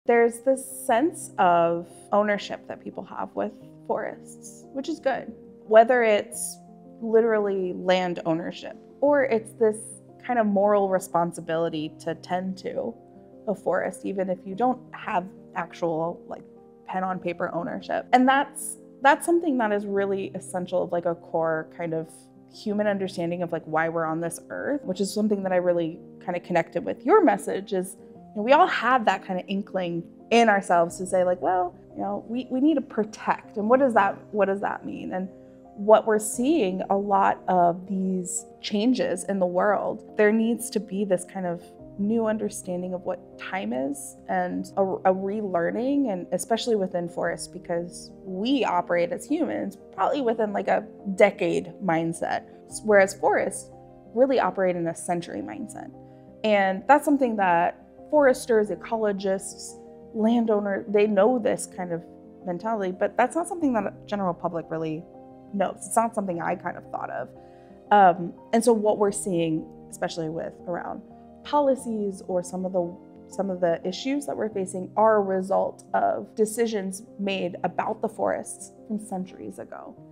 There's this sense of ownership that people have with forests, which is good. Whether it's literally land ownership or it's this kind of moral responsibility to tend to a forest, even if you don't have actual like pen on paper ownership. And that's something that is really essential of like a core kind of human understanding of like why we're on this earth, which is something that I really kind of connected with your message is, we all have that kind of inkling in ourselves to say like, well, we need to protect. And what does that mean? And what we're seeing a lot of these changes in the world, there needs to be this kind of new understanding of what time is and a relearning, and especially within forests, because we operate as humans probably within like a decade mindset, whereas forests really operate in a century mindset. And that's something that foresters, ecologists, landowners, they know this kind of mentality, but that's not something that the general public really knows. It's not something I kind of thought of. And so what we're seeing, especially with around policies or some of the issues that we're facing, are a result of decisions made about the forests from centuries ago.